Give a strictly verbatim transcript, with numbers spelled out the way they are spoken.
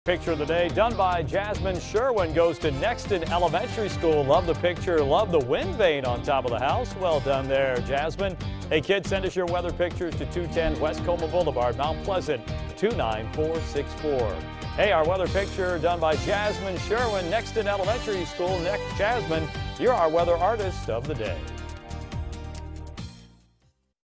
Picture of the day done by Jasmine Sherwin goes to Nexton Elementary School. Love the picture. Love the wind vane on top of the house. Well done there, Jasmine. Hey kids, send us your weather pictures to two ten West Colma Boulevard, Mount Pleasant, two nine four six four. Hey, our weather picture done by Jasmine Sherwin, Nexton Elementary School. Next, Jasmine, you're our weather artist of the day.